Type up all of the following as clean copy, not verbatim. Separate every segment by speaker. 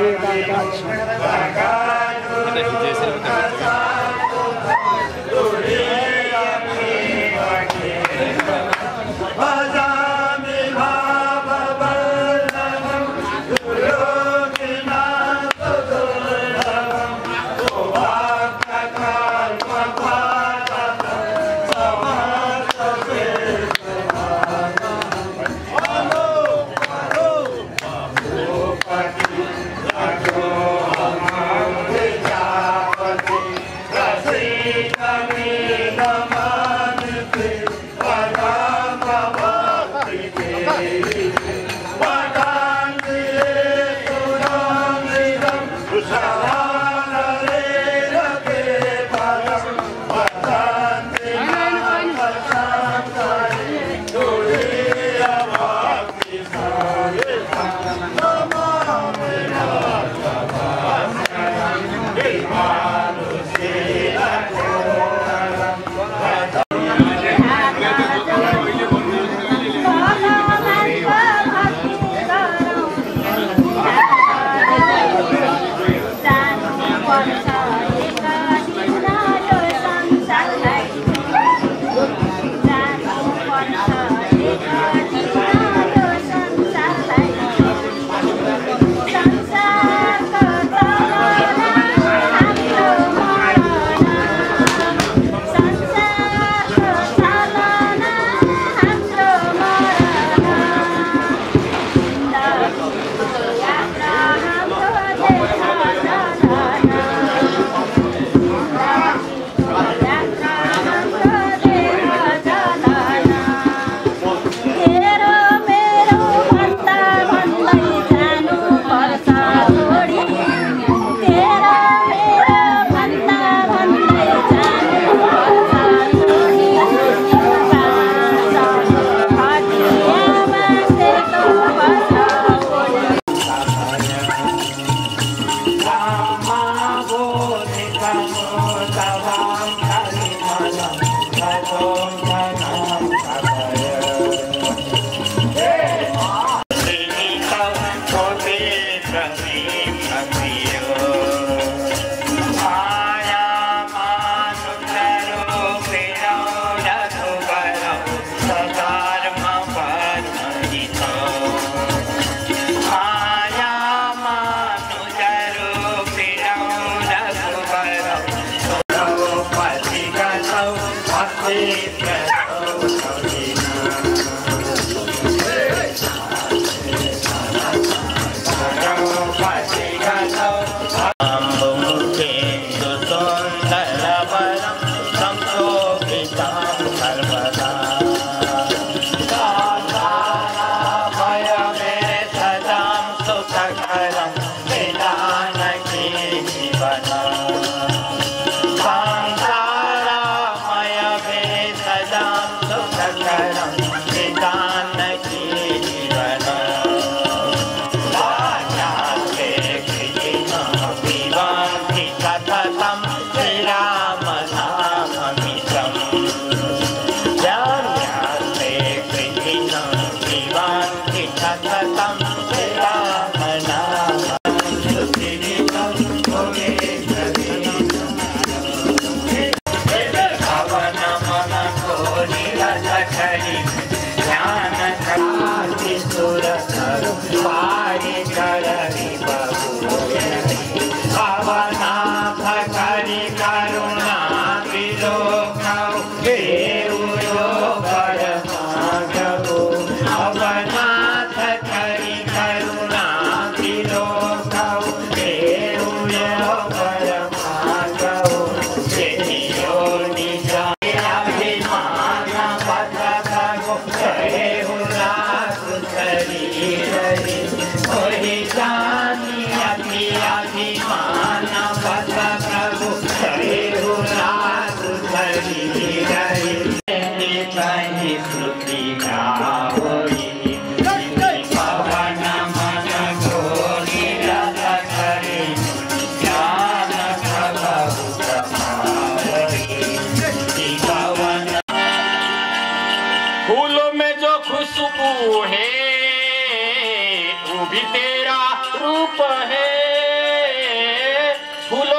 Speaker 1: फूलों में जो खुशबू है वो भी तेरा रूप है।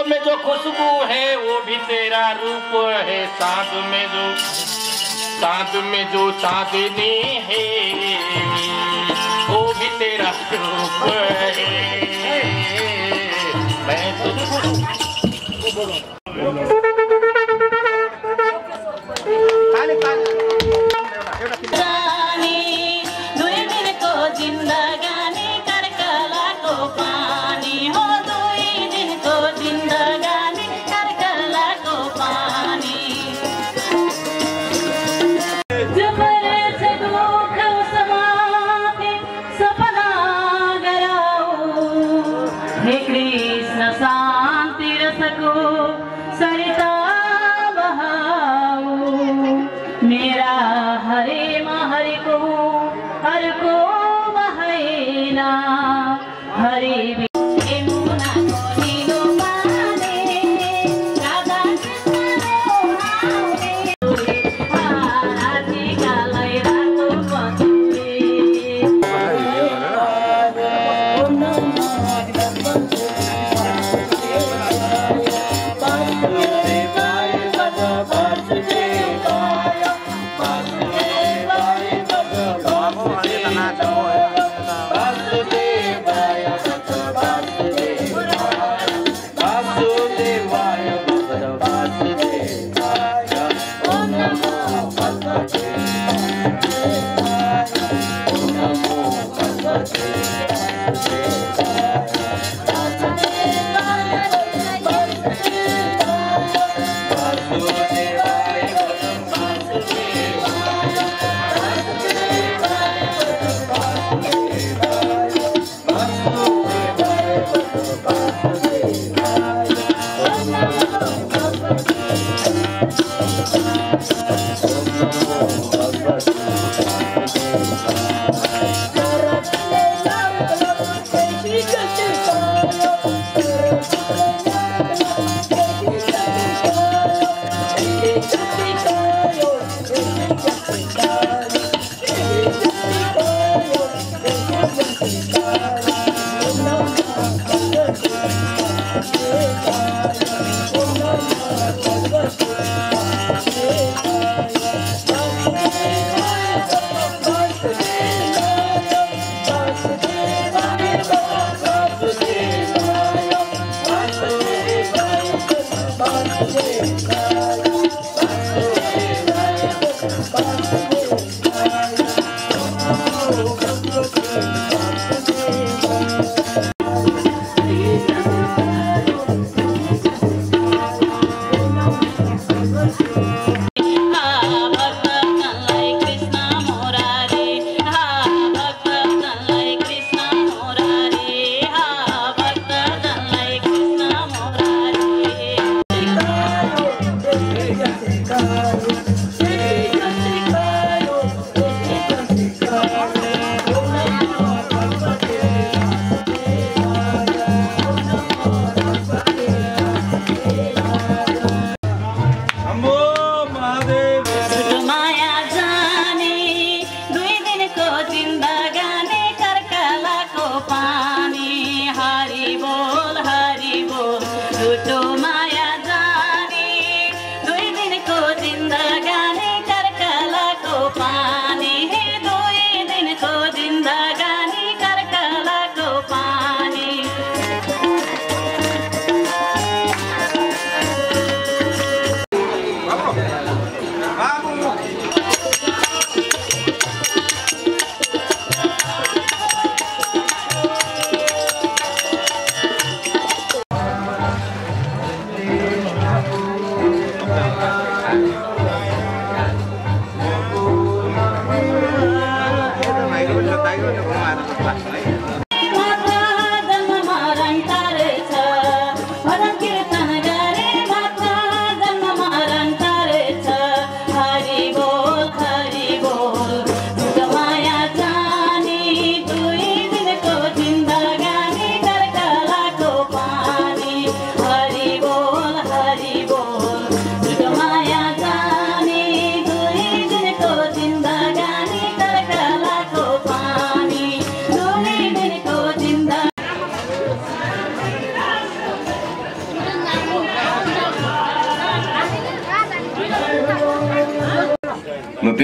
Speaker 1: में जो खुशबू है वो भी तेरा रूप है। चांद में जो चांदनी है वो भी तेरा रूप है। मैं तुझको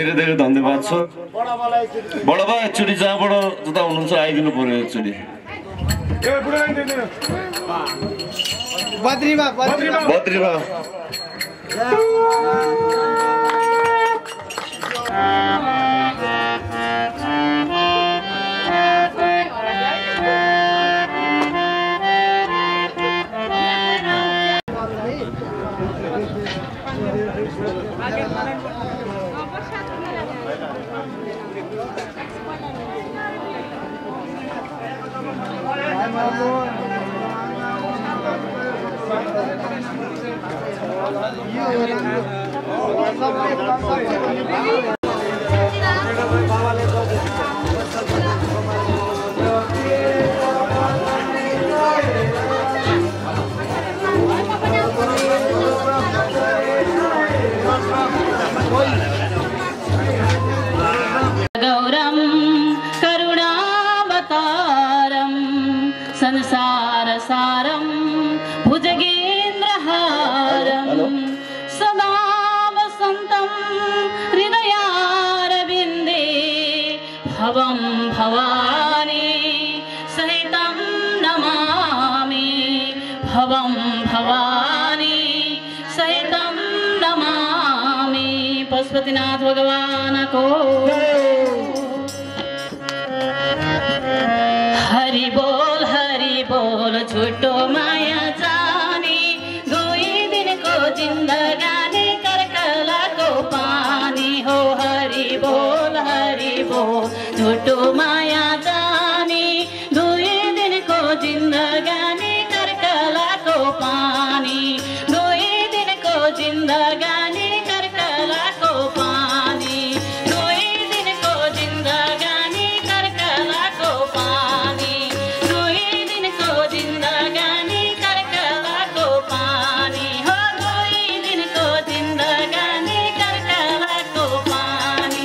Speaker 2: धेरै धेरै धन्यवाद छ। बडबा एकचोटि जहाँबाट जता हुनुहुन्छ आइदिनु पर्यो एकचोटि। बद्रीमा
Speaker 3: गौरम करुणावतारम संसार सारम भुजगेन्द्रहारम सदा वसंतम हृदयारविंदे भवम भवानी सहितं नमामि भवम भवानी सहितं नमामि। पशुपतिनाथ भगवान को हरि बोल झूठो माया जाने 2 दिन को जिंदगानी करकला को पानी हो। हरि बोल झूठो माया जाने 2 दिन को जिंदगानी करकला को पानी 2 दिन को जिंदगानी करकला को पानी 2 दिन को जिंदगानी करकला को पानी 2 दिन को जिंदगानी करकला को पानी हो 2 दिन को जिंदगानी करकला को पानी।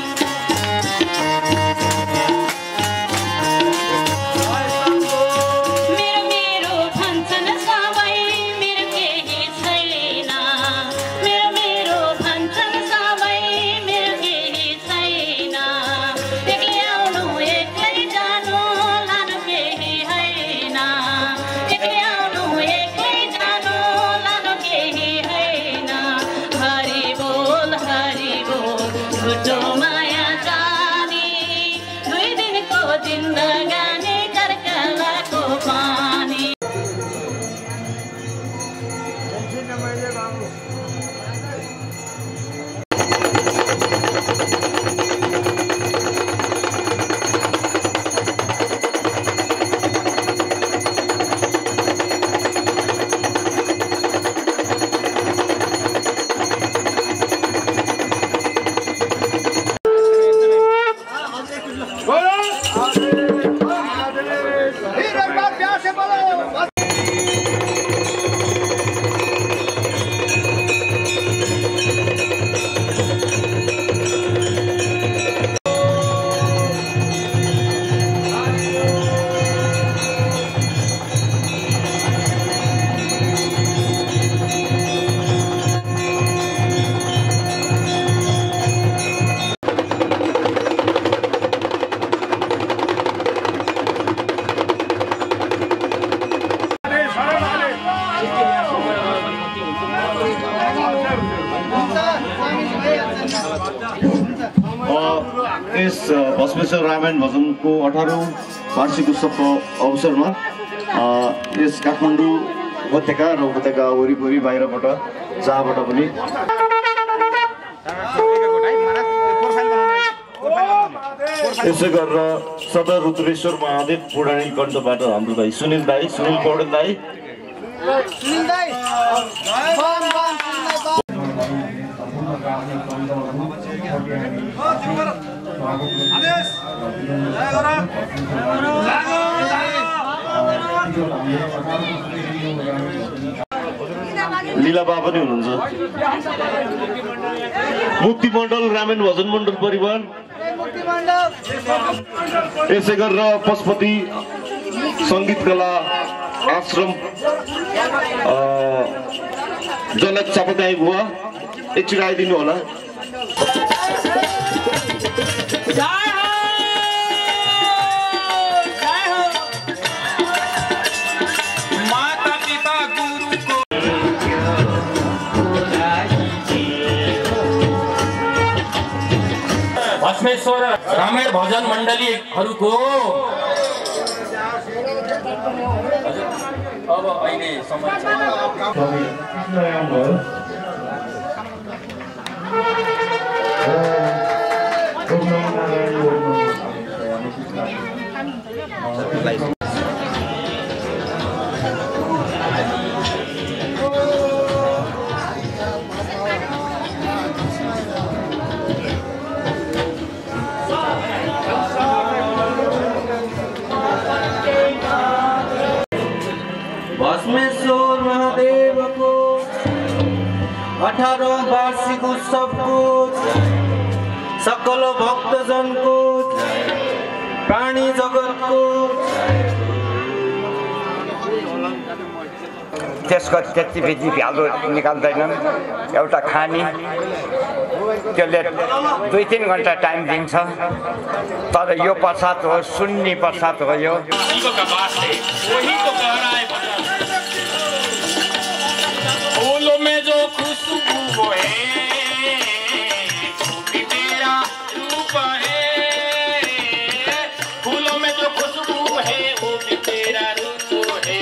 Speaker 3: मेरो भन्छन् सबै मेरो केही छैन मेरो भन्छन् सबै मेरो केही छैन एक्लै आउनु एक्लै जानु लानु केही हैन एक्लै आउनु एक्लै जानु लानु केही हैन। हरि बोल झुटो माया जाने 2 दिन को जिंदगानी करकला को पानी।
Speaker 2: यस बसवेश्वर रामायण भजनको 18औं वार्षिक उत्सवको अवसरमा यस काठमाडौँ उपत्यका र उपत्यका वरिपरि बाहिरबाट जहाँबाट पनि यसै गरेर सदर रुद्रेश्वर महादेव पौराणिक कण्ठबाट हाम्रो भाइ सुनिल पौडेल दाई लीला बा पनि हुनुहुन्छ। मुक्ति मण्डल रामायण भजन मण्डल परिवार यसै गरेर पशुपति संगीत कला आश्रम जनक चापागाई बुवा एकचोटि आइदिनु होला।
Speaker 1: परमेश्वर रामायण भजन मण्डलीहरूको अब अहिले समय
Speaker 4: भस्मेश्वर महादेव को 18औं वार्षिक उत्सव को सकल भक्तजन को प्राणी जगत को
Speaker 5: त्यसको त्यति बेची भ्यालु निकाल्दैनन् एउटा खानी त्यसले 2-3 घण्टा टाइम दिन्छ तर यो प्रसाद हो सुन्नी प्रसाद हो यो
Speaker 1: फूलों में जो खुशबू है तेरा रूप है फूलों में जो खुशबू है वो भी तेरा रूप है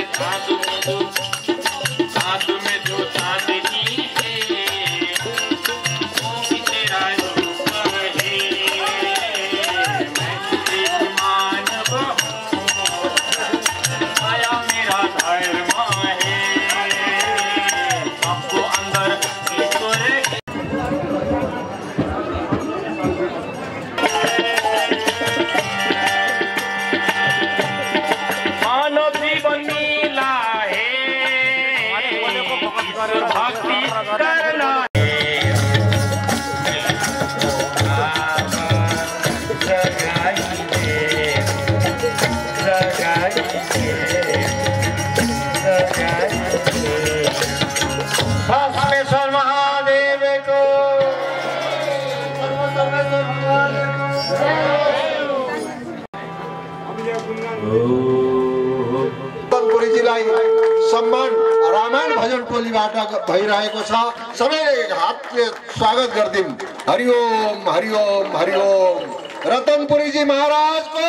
Speaker 1: साथ में जो चांदनी है वो भी तेरा रूप है मैं तुझे मानव हूँ आया मेरा धर्म है आपको अंदर ईश्वर मानव जीवन नीला है भक्ति करना
Speaker 4: भस्मेश्वर महादेव को
Speaker 6: रतनपुरीजीलाई सम्मान रामायण भजन टोलीबाट भइरहेको छ सबैले हातले स्वागत गर्दिम हरिओम हरिओम हरिओम रतनपुरीजी महाराज को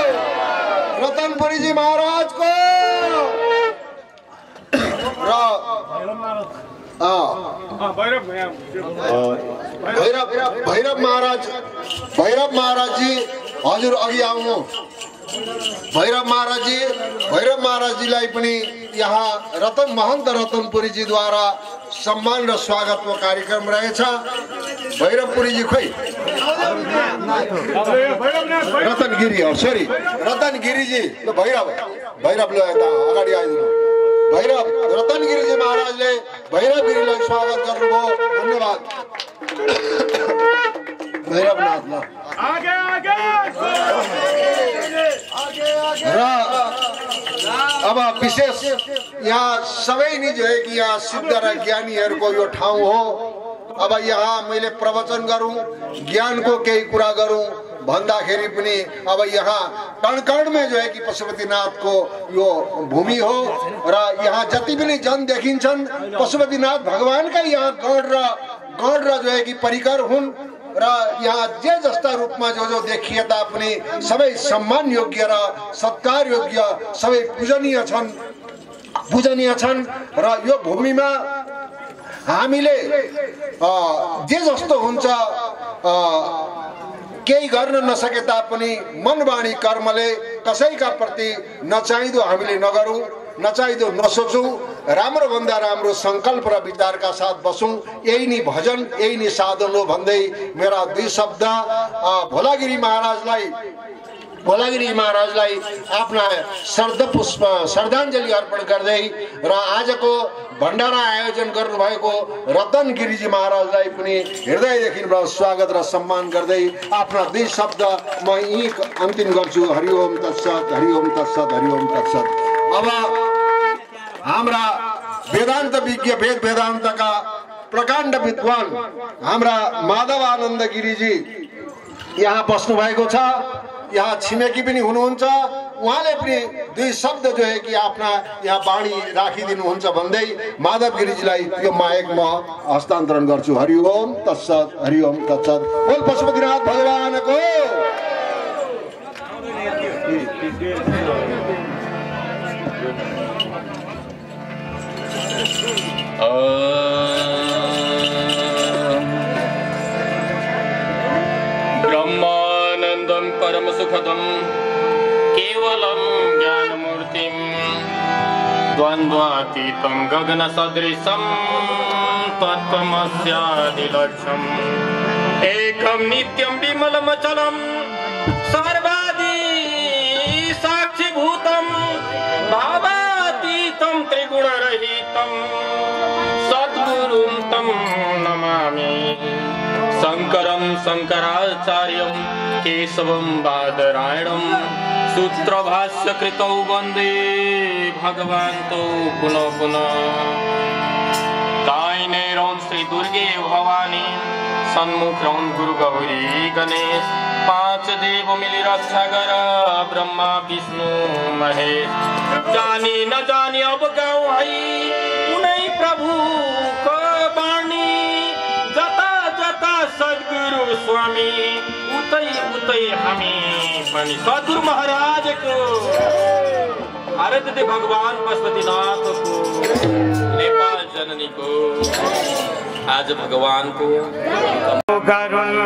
Speaker 6: भैरव महाराज जी हजुर अघि आउनु भैरव महाराज जीलाई पनि यहाँ महन्त रतनपुरीजी द्वारा सम्मान र स्वागतको कार्यक्रम रहेछ भैरवपुरीजी खोइ रतनगिरी हो सरी रतनगिरीजी भैरव ल यता अगाडि आइदिनु भैरव रतनगिरीजी महाराजले भैरवगिरीलाई स्वागत गर्नुभयो धन्यवाद भैरवनाथ ल र अब विशेष यहाँ सबै नि जो है कि यहाँ सिद्ध र ज्ञानीहरूको यो ठाउँ हो अब यहाँ मैले प्रवचन गरौँ ज्ञानको केही कुरा गरौँ भन्दाखेरि पनि अब यहाँ कण-कणमा जो है कि पशुपतिनाथको यो भूमि हो र यहाँ जति पनि जन देखिन्छन् पशुपतिनाथ भगवानका यहाँ गण र जो है कि परिकर हुन् र यहाँ जे जस्ता रूपमा जो देखिए तापनि सबै सम्मान योग्य र सत्कार योग्य सबै पूजनीय छन् र यो भूमिमा हामीले जे जस्तो हुन्छ केही गर्न नसके तापनि मनवाणी कर्मले कसैका प्रति नचाहिदो हामीले नगरौँ नचाहिदो नसोचौँ राम्रो भन्दा राम्रो संकल्प र विचारका साथ बसौँ यही नै भजन यही नै साधन हो भन्दै मेरा दुई शब्द भोलागिरी महाराजलाई आफ्ना श्रद्धाञ्जली अर्पण गर्दै र आजको भण्डारा आयोजन गर्नुभएको रतनगिरीजी महाराजलाई पनि हृदयदेखि स्वागत र सम्मान गर्दै आफ्ना दुई शब्द म यही अन्तिम गर्छु हरिओम तत्सत हरिओम तत्सत हरिओम तत्सत। अब हाम्रा वेदान्त विज्ञ वेद वेदान्तका प्रकाण्ड विद्वान हाम्रा माधव आनन्द गिरीजी यहाँ बस्नु भएको छ यहाँ छिमेकी पनि हुनुहुन्छ उहाँले पनि दुई शब्द जो है कि आफ्ना यहाँ बाणी राखिदिनुहुन्छ भन्दै माधव गिरिजीलाई यो माइक म हस्तान्तरण गर्छु। हरिओम तत्सत, हरिओम तत्सत। बोल पशुपतिनाथ भगवानको।
Speaker 1: ब्रह्मानन्दं परम सुखदं केवलं ज्ञानमूर्तिं द्वन्द्वातीतं गगनसदृशं तत्त्वमस्यादिलक्ष्यम् एकं नित्यं विमलमचलं सर्वादि साक्षिभूतं भावातीतं त्रिगुणरहितं सद्गुरुं तं नमामि। शङ्करं शङ्कराचार्यं केशवं बादरायणं सूत्रभाष्यकृतौ वन्दे भगवन्तौ पुनः पुनः। दाहिने रौं श्री दुर्गे भवानी, सन्मुख रौं गुरु गौरी गणेश, पांच देव मिली रक्षा कर ब्रह्मा विष्णु महेश। जानी न जानी अब गाउँ है कुनै प्रभु को बाणी, जता जता सद्गुरु स्वामी उतै उतै हामी पनि। सद्गुरु महाराज को आराध्य भगवान पशुपतिनाथ को, नेपाल जननी को, आज भगवान को
Speaker 5: गरुण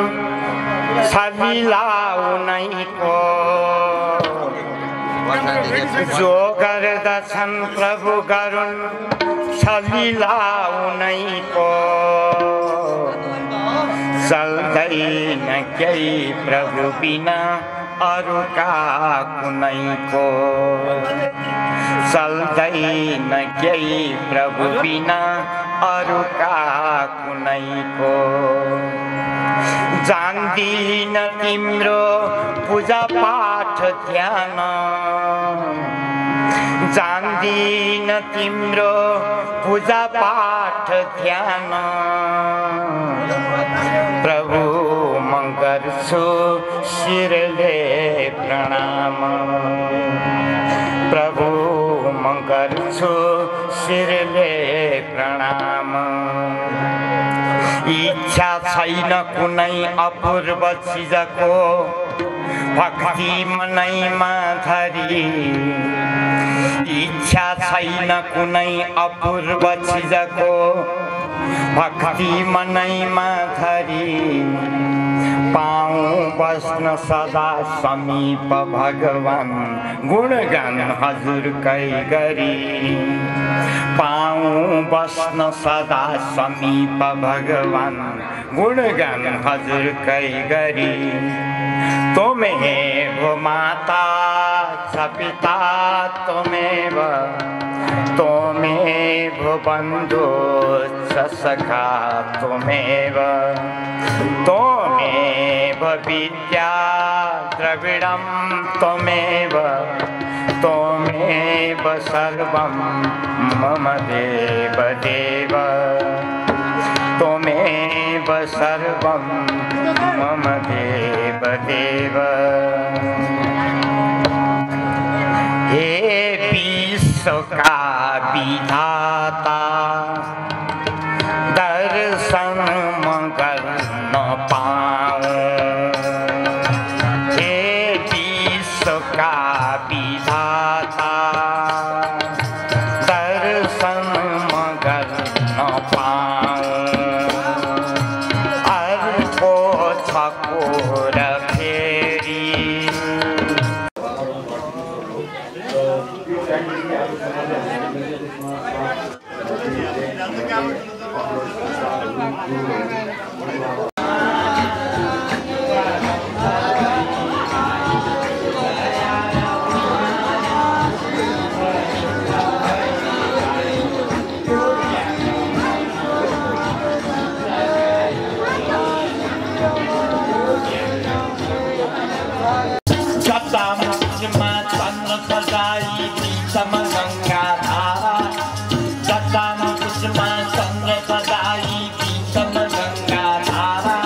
Speaker 5: सलिलाउनैको जो गर्दछन् प्रभु गरुण सलिलाउनैको, चल्दैन केही प्रभु बिना अरूका कुनैको, चल्दैन केही प्रभु बिना अरूका कुनैको। जान्दिन तिम्रो पूजा पाठ ध्यान, जान्दिन तिम्रो पूजा पाठ ध्यान, प्रभु म गर्छु शिरले प्रणाम, प्रभु म गर्छु शिरले प्रणाम। इच्छा छैन कुनै अपूर्व चिजको भक्ति मनैमा धरी, इच्छा छैन कुनै अपूर्व चिजको भक्ति मनैमा धरी। पाऊँ बस्न सदा समीप भगवान गुणगान हजुरकै गरी, पाऊँ बस्न सदा समीप भगवान गुणगान हजुरकै गरी। त्वमेव माता च पिता त्वमेव, त्वमेव बन्धु च सखा त्वमेव, त्वमेव विद्या द्रविडं त्वमेव, त्वमेव सर्वं मम देव देव, त्वमेव सर्वं मम देव देव। हे विश्वका विधाता दर्शन म गर्न पाऊँ, हे विश्वका विधाता दर्शन म गर्न पाऊँ। अर्को छकोर फेरि जतामा कुसुमा चन्द्र सदाई बीचमा गङ्गा धारा,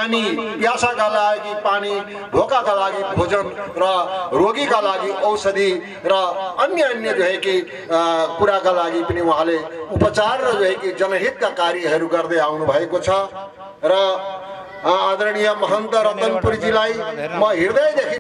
Speaker 6: पानी, प्यासाका लागि पानी, भोकाका लागि भोजन र रोगीका लागि औषधि र अन्य जो है कि कुराका लागि पनि उहाँले उपचार र जो है कि जनहितका कार्यहरू गर्दै आउनु भएको छ। र आदरणीय महन्त रतनपुरीजीलाई म हृदयदेखि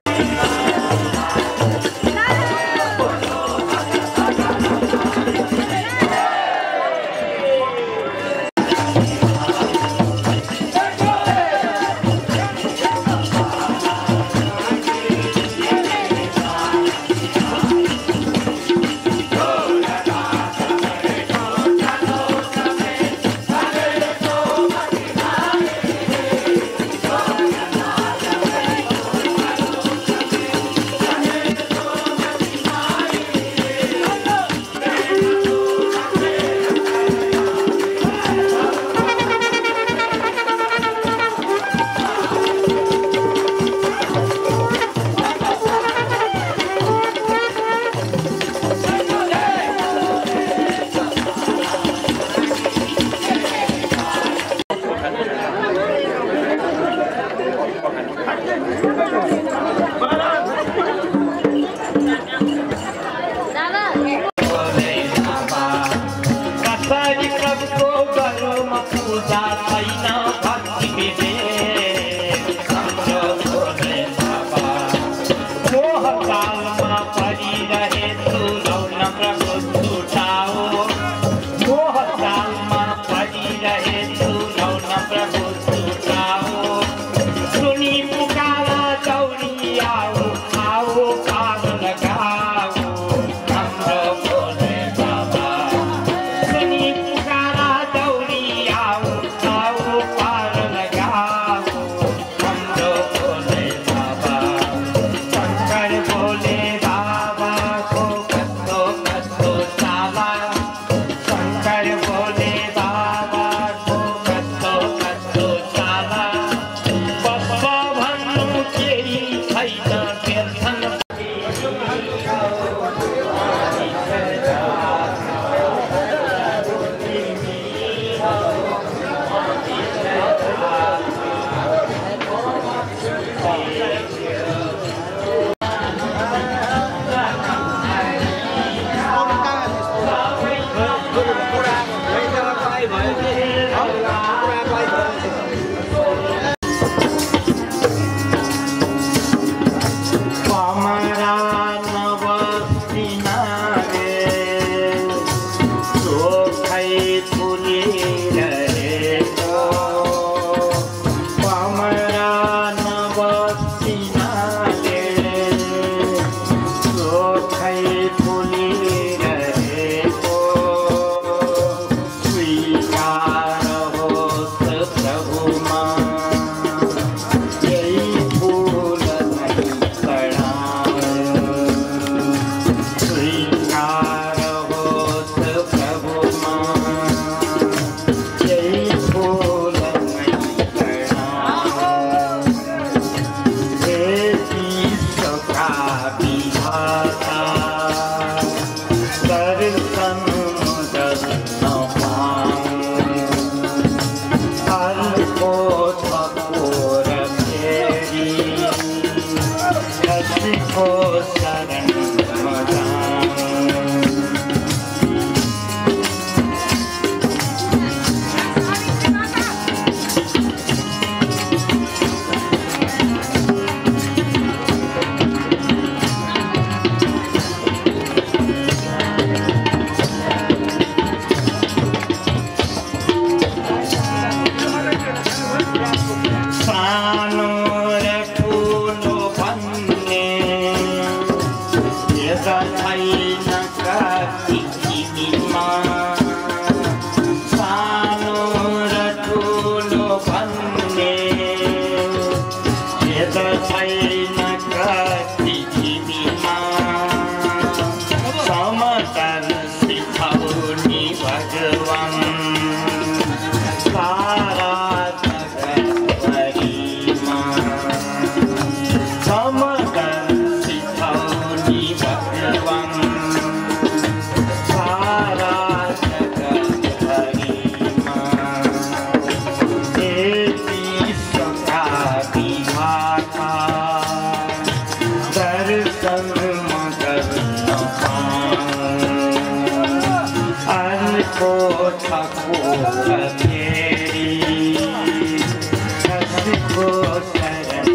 Speaker 4: तिम्रो शरण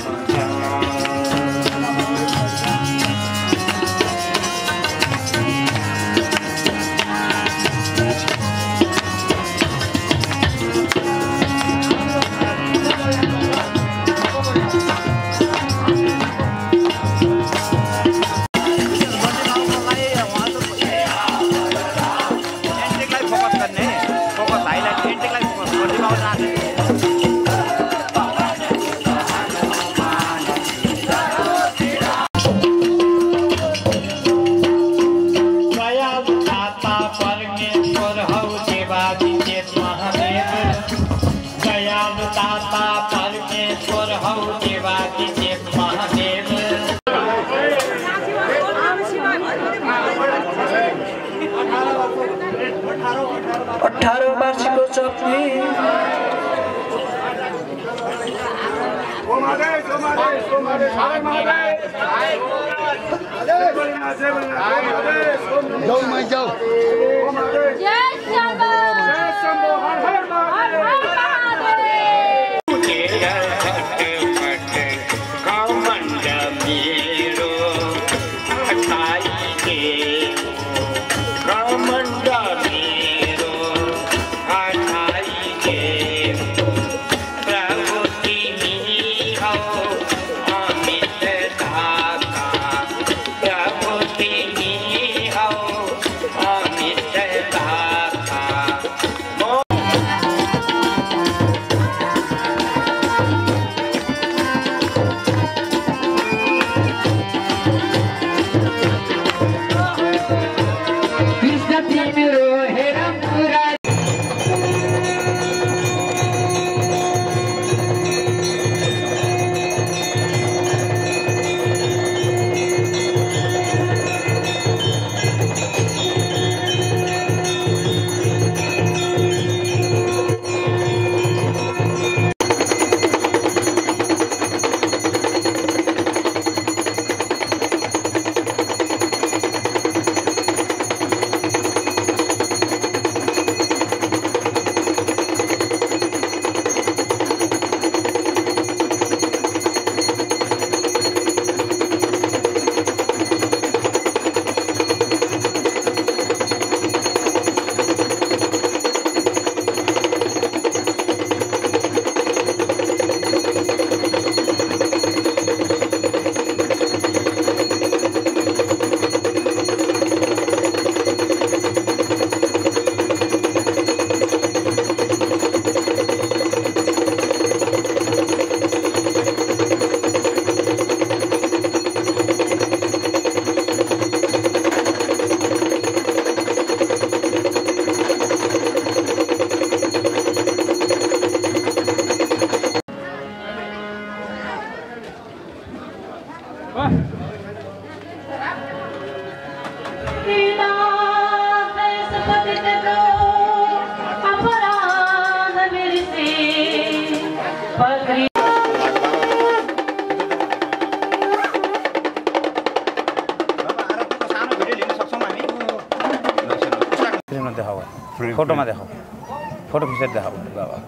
Speaker 7: फोटो में देखो फोटो खींच देखो बाबा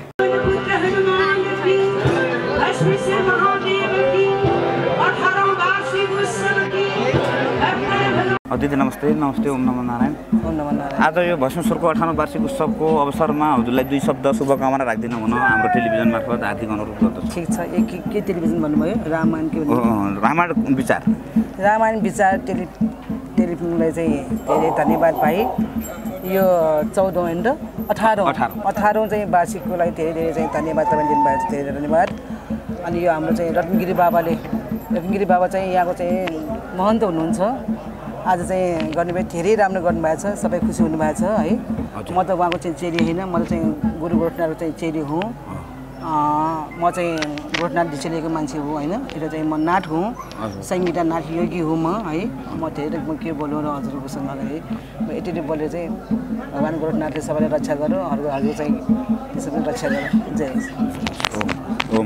Speaker 7: दिदी नमस्ते नमस्ते ओम नमो नारायण। आज यो भस्मेश्वरको 98 वार्षिक उत्सवको अवसरमा हजुरलाई दुई शब्द शुभकामना राख्दिनु हुन हाम्रो टेलिभिजन मार्फत हार्दिक अनुरोध गर्दछु।
Speaker 8: ठीक छ। के टेलिभिजन भन्नुभयो? रामायण के भन्नुभयो?
Speaker 7: रामायण विचार।
Speaker 8: रामायण विचार टेलिफिल्मलाई चाहिँ धेरै धन्यवाद भाइ। यो 14औं एन्ड 18औं चाहिँ वार्षिकको लागि धेरै धेरै चाहिँ धन्यवाद तपाईले दिनुभएको छ। धेरै धन्यवाद। अनि यो हाम्रो चाहिँ रत्नगिरी बाबा चाहिँ यहाँको चाहिँ महन्त हुनुहुन्छ। आज चाहिँ गर्नुभयो धेरै राम्रो गर्नुभएको छ। सबै खुसी हुनुभएको छ है। म त उहाँको चाहिँ चेली होइन, म चाहिँ गुरु गोठनाथको चाहिँ चेली हुँ। म चाहिँ गोठनाथ ढिसेलीको मान्छे हो होइन। फेरि चाहिँ म नाथ हुँ, सङ्गीता नाथ योगी हुँ म है। म धेरै म के बोल्नु र हजुरकोसँग है। म यति बोलेर चाहिँ भगवान् गोठनाथले सबैलाई रक्षा गरो, हजुर चाहिँ त्यसरी रक्षा गरो। जय ओम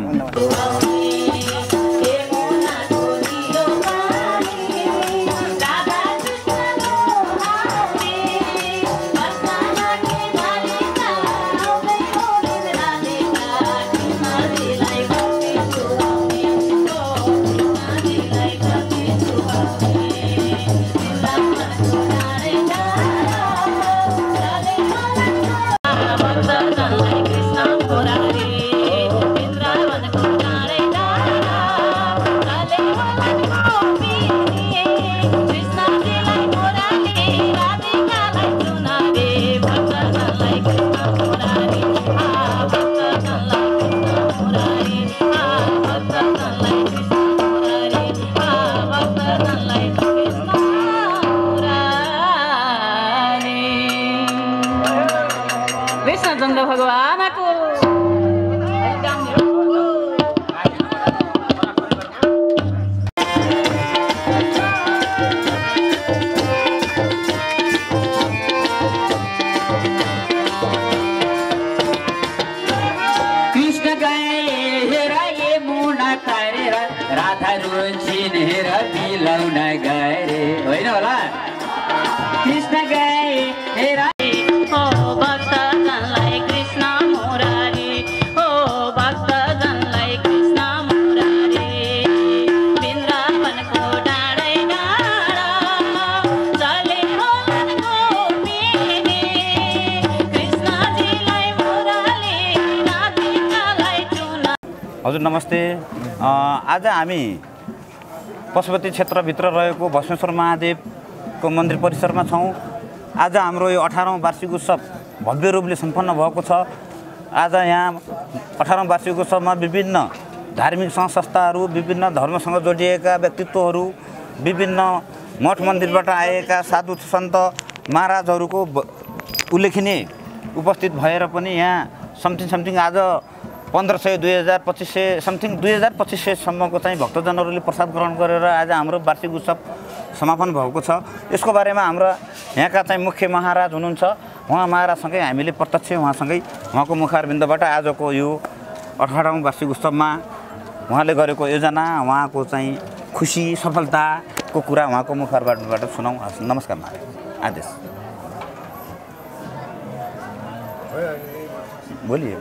Speaker 9: तारेर राधा रुचिनेर बिलाउन गए रे होइन होला कृष्ण गए हेर
Speaker 3: ओ भक्तजनलाई कृष्ण मुरारी ओ भक्तजनलाई कृष्ण मुरारी वृन्दावनको डाँडै डाँडा चले होला गोपिनी कृष्णजीलाई मुरारी राधिकालाई चुना।
Speaker 7: हजुर नमस्ते। आज हामी पशुपति क्षेत्रभित्र रहेको भस्मेश्वर महादेवको मन्दिर परिसरमा छौँ। आज हाम्रो यो 18औं वार्षिक उत्सव भव्य रूपले सम्पन्न भएको छ। आज यहाँ 18औं वार्षिक उत्सवमा विभिन्न धार्मिक संस्थाहरू, विभिन्न धर्मसँग जोडिएका व्यक्तित्वहरू, विभिन्न मठ मन्दिरबाट आएका साधु सन्त महाराजहरूको उल्लेखनीय उपस्थित भएर पनि यहाँ समथिङ आज 1500 2200 समथिङ 2200सम्मको चाहिँ भक्तजनहरूले प्रसाद ग्रहण गरेर आज हाम्रो वार्षिक उत्सव समापन भएको छ। यसको बारेमा हाम्रा यहाँका चाहिँ मुख्य महाराज हुनुहुन्छ। उहाँ महाराजसँगै हामीले प्रत्यक्ष उहाँको मुखारबिन्दबाट आजको यो 18औं वार्षिक उत्सवमा उहाँले गरेको योजना, उहाँको चाहिँ खुसी सफलताको कुरा उहाँको मुखारबाट सुनौँ। नमस्कार महाराज। आदेश बोलिए।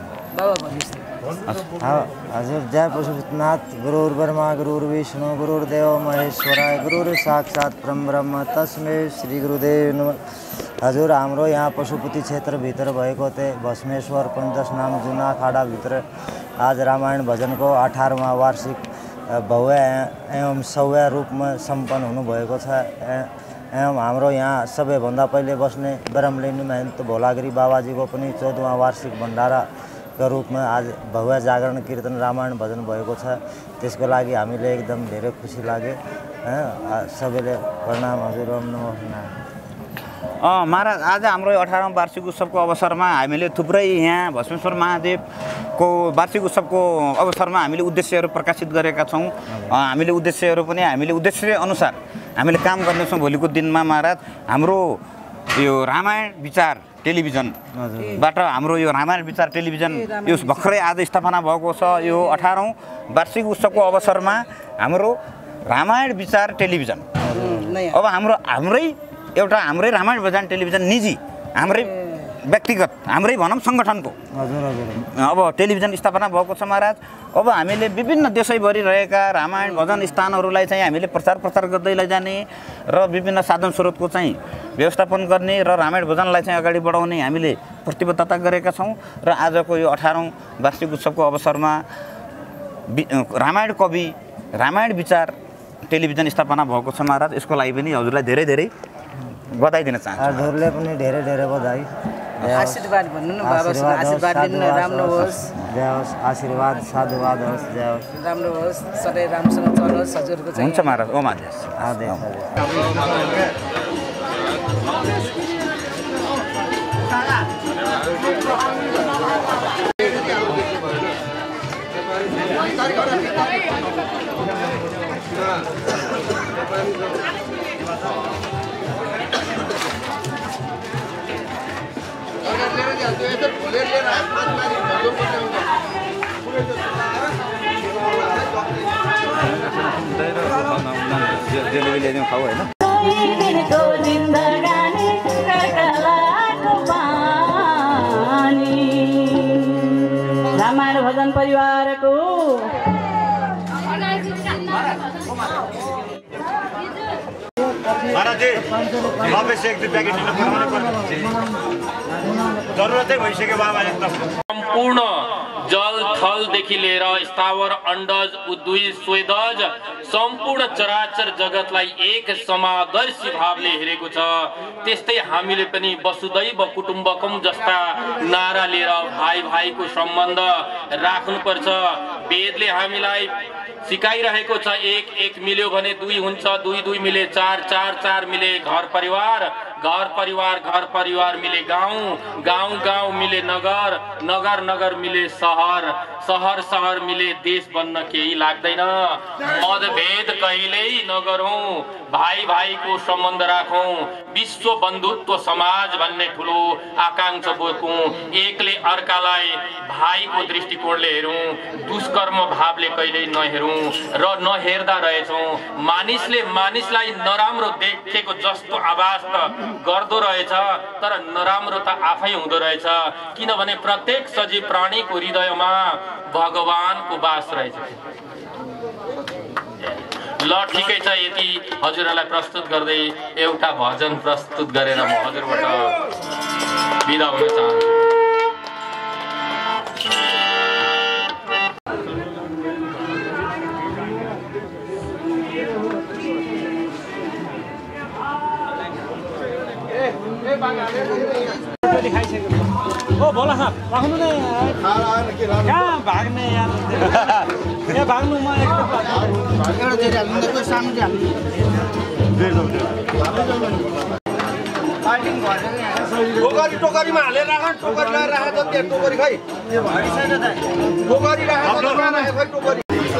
Speaker 10: हजुर। जय पशुपतिनाथ। गुरुर् ब्रह्मा गुरुर्विष्णु गुरुर्देव महेश्वराय गुरुर् साक्षात् परब्रह्म तस्मै श्री गुरुदेव नमः। हजुर, हाम्रो यहाँ पशुपति क्षेत्रभित्र भएको भस्मेश्वर पञ्चस्नाम जुना खाडाभित्र आज रामायण भजनको 18वां वार्षिक भव्य एवं सव्य रूपमा सम्पन्न हुनुभएको छ। एवं हाम्रो यहाँ सबैभन्दा पहिले बस्ने ब्रह्मलिनी महन्त भोलागिरी बाबाजीको पनि 14वां वार्षिक भण्डाराको रूपमा आज भव्य जागरण कीर्तन रामायण भजन भएको छ। त्यसको लागि हामीले एकदम धेरै खुसी लाग्यो। सबैले प्रणाम। हजुर, ओम नमो नारायण।
Speaker 7: महाराज, आज हाम्रो 18औं वार्षिक उत्सवको अवसरमा हामीले थुप्रै यहाँ भस्मेश्वर महादेवको वार्षिक उत्सवको अवसरमा हामीले उद्देश्यहरू प्रकाशित गरेका छौँ। हामीले उद्देश्यहरू पनि उद्देश्य अनुसार हामीले काम गर्नेछौँ। भोलिको दिनमा महाराज हाम्रो यो रामायण विचार टेलिभिजनबाट हाम्रो यो रामायण विचार टेलिभिजन यो भर्खरै आज स्थापना भएको छ। यो 18औं वार्षिक उत्सवको अवसरमा हाम्रो रामायण विचार टेलिभिजन अब हाम्रै रामायण विचार टेलिभिजन निजी हाम्रै व्यक्तिगत हाम्रै भनौँ सङ्गठनको अब टेलिभिजन स्थापना भएको छ महाराज। अब हामीले विभिन्न देशैभरि रहेका रामायण भजन स्थानहरूलाई चाहिँ हामीले प्रचार गर्दै लैजाने र विभिन्न साधन स्रोतको चाहिँ व्यवस्थापन गर्ने र रामायण भजनलाई चाहिँ अगाडि बढाउने हामीले प्रतिबद्धता गरेका छौँ। र आजको यो 18औं वार्षिक उत्सवको अवसरमा रामायण कवि रामायण विचार टेलिभिजन स्थापना भएको छ महाराज। यसको लागि पनि हजुरलाई धेरै धेरै बधाई दिन चाहन्छु।
Speaker 10: हजुरले पनि धेरै धेरै बधाई।
Speaker 8: आशीर्वाद भन्नु न बाबासँग, आशीर्वाद दिनु न। राम्रो होस्,
Speaker 10: जय होस्, आशीर्वाद साधुवाद होस्, जय होस्,
Speaker 8: राम्रो होस्, सधैँ राम्रोसँग चलोस् हजुरको चाहिँ।
Speaker 7: हुन्छ महाराज। ओम आदेश।
Speaker 3: रामायण भजन परिवारको
Speaker 5: महाराज जी, वापस एक दुई प्याकेट जरुरतै भइसक्यो बाबाले।
Speaker 1: सम्पूर्ण जल थलदेखि लिएर स्थावर अण्डज उद्भिद स्वेदज सम्पूर्ण चराचर जगतलाई एक समादर्शी भावले हेरेको छ। त्यस्तै हामीले पनि वसुदैव कुटुम्बकम जस्ता नारा लिएर भाइ भाइको सम्बन्ध राख्नुपर्छ। वेदले हामीलाई सिकाइरहेको छ, एक एक मिल्यो भने दुई हुन्छ, दुई दुई मिले चार, चार चार मिले घर परिवार, घर परिवार घर परिवार मिले गाउँ, गाउँ गाउँ मिले नगर, नगर नगर मिले सहर, सहर सहर मिले देश बन्न केही लाग्दैन मतभेद कहिल्यै नगरौं भाइ भाइको सम्बन्ध राखौं विश्व बन्धुत्व समाज भन्ने ठुलो आकांक्षा बोकौं एकले अर्कालाई भाइको दृष्टिकोणले हेरौं दुष्कर्म भावले कहिल्यै नहेरौं र नहेर्दा रहेछौं मानिसले मानिसलाई नराम्रो देखेको जस्तो आभास त गर्दो रहेछ तर नराम्रो त आफै हुँदो रहेछ किनभने प्रत्येक सजीव प्राणीको हृदयमा भगवानको वास रहेछ ल ठिकै छ यति हजुरहरूलाई प्रस्तुत गर्दै एउटा भजन प्रस्तुत गरेर म हजुरबाट बिदा हुन चाहन्छु
Speaker 11: ओ बोला साहब राख्नु नै कहाँ भाग्ने यार यहाँ भाग्नु म एउटा जेरी हाल्नु त कोही सानो हाल्नु टोकरी टोकरीमा हालेर राख टोकरी लगाएर राख त त्यहाँ टोकरी खै टोकरी राख खै टोकरी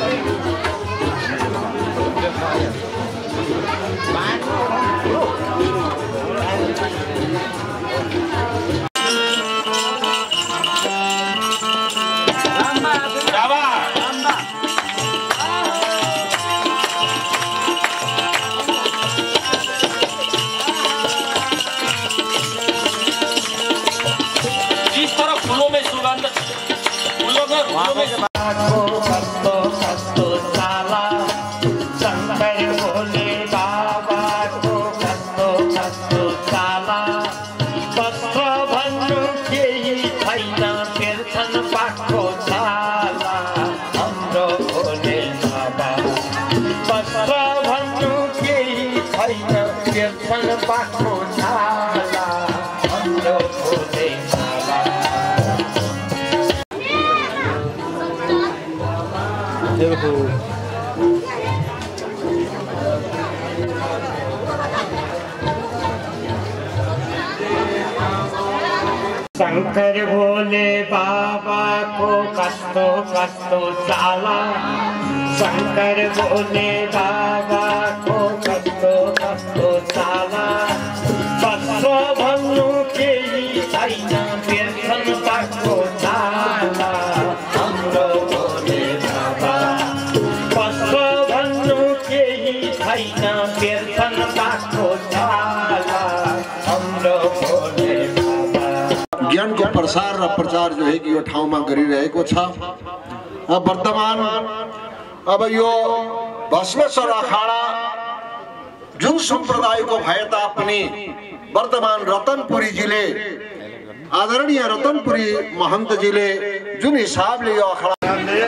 Speaker 12: शंकर भोले बाबा को कस्तो कस्तो चाला शंकर भोले बाबा को कस्तो कस्तो चाला बस्छ भन्नु केही छैन बिर्सन पाको चाला हाम्रो भोले बाबा बस्छ भन्नु केही छैन बिर्सन पाको चाला हाम्रो भोले
Speaker 6: ज्ञान को प्रसार र प्रचार जो है कि यो ठाउँमा गरिरहेको छ वर्तमान अब यो भस्मेश्वर अखाडा जुन सम्प्रदायको भए तापनि वर्तमान रतनपुरीजीले आदरणीय रतनपुरी महन्तजीले जुन हिसाबले यो अखाडा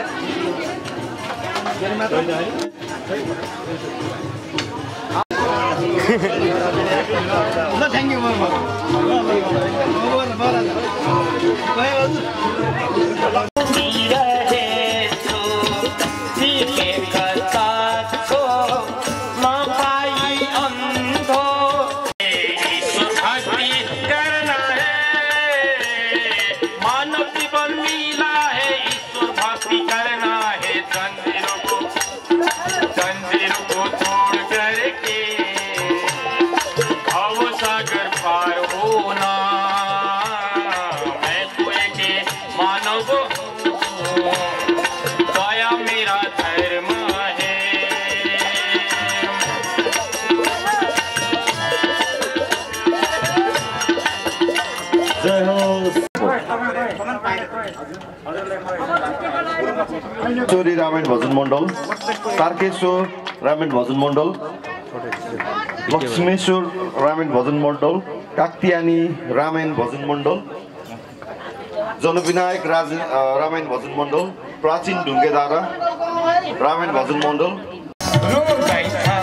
Speaker 11: थ्याङ्क यू
Speaker 2: चोरी रामायण भजन मण्डल तारकेश्वर रामायण भजन मण्डल लक्ष्मेश्वर रामायण भजन मण्डल काक्तियानी रामायण भजन मण्डल जनविनायक रामायण भजन मण्डल प्राचीन ढुङ्गेधारा रामायण भजन मण्डल